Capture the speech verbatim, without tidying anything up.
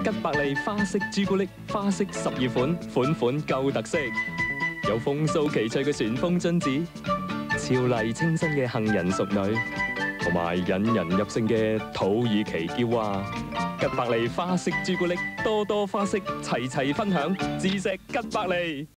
吉百利花式朱古力，花式十二款，款款夠特色。有風騷奇趣嘅旋風榛子，俏麗清新嘅杏仁淑女，同埋引人入勝嘅土耳其嬌娃。吉百利花式朱古力，多多花式，齊齊分享，自食吉百利。